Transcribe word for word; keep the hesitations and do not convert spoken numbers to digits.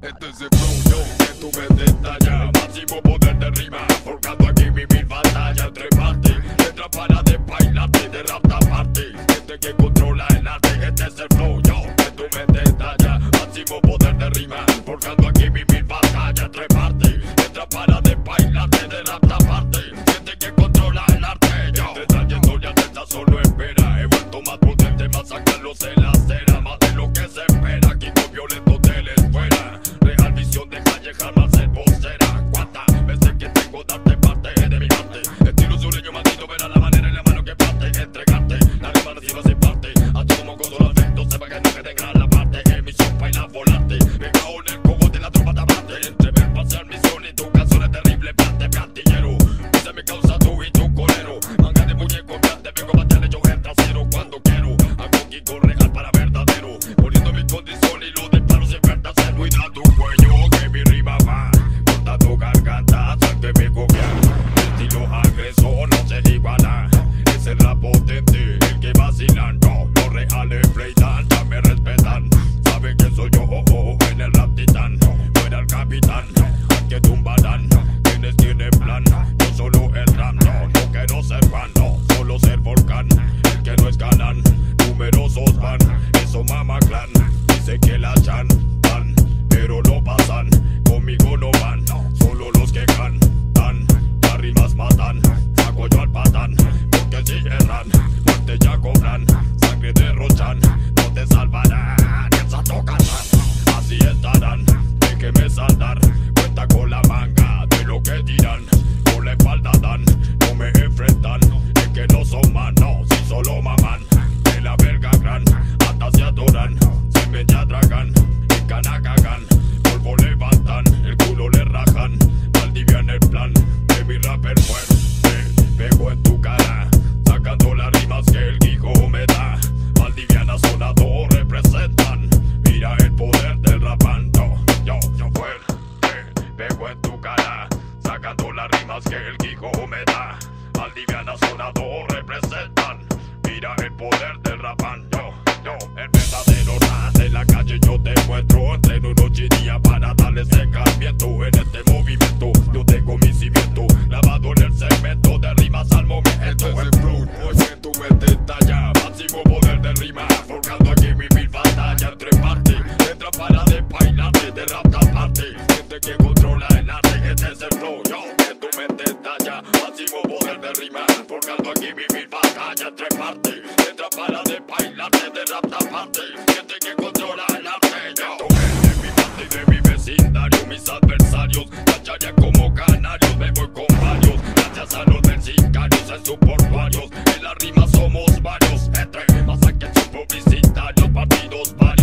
Este es el flow, yo, que tu mente estalla. Máximo poder de rima, forjando aquí vivir batalla entre partes. Letra para de bailarte, de rap taparte. Gente que controla el arte, este es el flow, yo, que tu mente estalla. Máximo poder de rima, forjando aquí vivir batalla entre partes. Letra para de bailarte, de rap taparte. Gente que controla el arte, yo. Te trayendo ya te solo espera. He vuelto más potente, más sacarlos en la acera. Más de lo que se espera, aquí con violento te les fuera. Real visión de calle, jamás ser vocera. ¿Cuántas veces que tengo darte parte de mi arte? Estilo sureño maldito, verá la manera en la mano que parte. Entregarte, la rima nativa se parte. A todo mocoso lo afecto, sepa que no que tenga la parte. En mi sopa y la volante, me cago en el cogo de la tropa tabante. Entre ver pasar misión y tu canción es terrible. Plante, plantillero, se me causa tú y tu colero. Manga de muñeco, plante, vengo a batearle yo el trasero cuando quiero. Hago Kiko real para verdadero, poniendo mi condición y lo de plano siempre está hacer. Cuida tu cuello, que mi rima va. Corta tu garganta, sal que me copia. Estilo agresor, no se iguala. Es el rap potente, el que vacilan. No, los reales pleitan, ya me respetan. Saben que soy yo, oh, oh, en el rap titán. Fuera el capitán, al que tumbarán. Quienes tienen plan, yo solo el rap. No, no quiero ser fan, no, solo ser volcán. El que no es galán, numerosos van. Eso mama clan, dice que la chan van, pero no pasan. Conmigo no van, solo los que cantan. Las rimas matan, saco yo al patán. Porque si erran, muerte ya cobran. Sangre derrochan, no te salvarán. Esa tocarán, así estarán. Déjeme saldar, cuenta con la manga de lo que dirán. Con la espalda dan, no me enfrentan. Es que no son manos, si solo maman. De la verga gran, hasta se adoran. Se me ya tragan, en cana cagan. Polvo levantan, el culo le rajan. Valdivia en el plan de mi rapper fuerte. Pego en tu cara, sacando las rimas que el Guijo me da. Valdiviana zona dos representan. Mira el poder del rapando. Yo, yo fuerte, pego en tu cara, sacando las rimas que el Guijo me da. Valdiviana zona dos representan. Mira el poder del rapando. Yo, el verdadero rap en la calle yo te muestro. Entreno noche y día para darle secamiento. En este movimiento yo tengo mi cimiento grabado en el segmento de rimas al momento. Este es el flow, oye tu mente estalla. Máximo poder de rima, forjando aquí vivir batalla entre partes. Letra para de bailarte, de rap taparte. Gente que controla el arte, este es el flow, yo, que tu mente estalla. Máximo poder de rima, forjando aquí vivir batalla entre partes. Letra para de bailarte, de rap taparte. Gente que controla el arte, yo. De mi parte y de mi vecindario, mis adversarios callarían como canarios. Me voy con varios, gracias a los del sicarios en sus portuarios. En la rima somos varios, entre masacres sus publicitarios, partidos varios.